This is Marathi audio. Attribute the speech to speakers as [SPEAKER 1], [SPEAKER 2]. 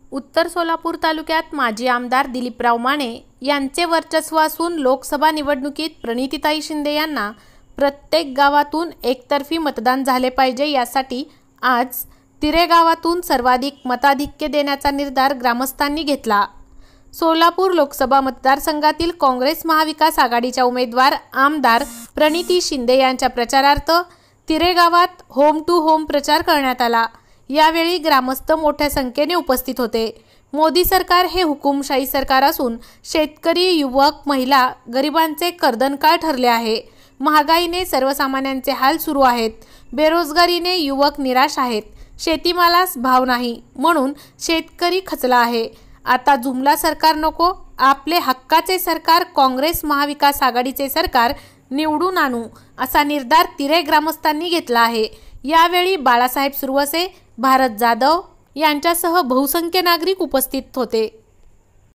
[SPEAKER 1] उत्तर सोलापूर तालुक्यात माजी आमदार दिलीपराव माने यांचे वर्चस्व असून लोकसभा निवडणुकीत प्रणितीताई शिंदे यांना प्रत्येक गावातून एकतर्फी मतदान झाले पाहिजे, यासाठी आज तिरे गावातून सर्वाधिक मताधिक्य देण्याचा निर्धार ग्रामस्थांनी घेतला। सोलापूर लोकसभा मतदारसंघातील काँग्रेस महाविकास आघाडीच्या उमेदवार आमदार प्रणिती शिंदे यांच्या प्रचारार्थ तिरे गावात होम टू होम प्रचार करण्यात आला। यावेळी ग्रामस्थ मोठ्या संख्येने उपस्थित होते। मोदी सरकार हे हुकुमशाही सरकार असून शेतकरी, युवक, महिला, गरिबांचे कर्दनकाळ ठरले आहे। महागाईने सर्वसामान्यांचे हाल सुरू आहेत। बेरोजगारीने युवक निराश आहेत। शेतीमालास भाव नाही म्हणून शेतकरी खचला आहे। आता जुमला सरकार नको, आपले हक्काचे सरकार काँग्रेस महाविकास आघाडीचे सरकार निवडून आणू, असा निर्धार तिरे ग्रामस्थांनी घेतला आहे। यावेळी बाळासाहेब सुरवसे, भारत जाधव यांच्यासह बहुसंख्य नागरिक उपस्थित होते।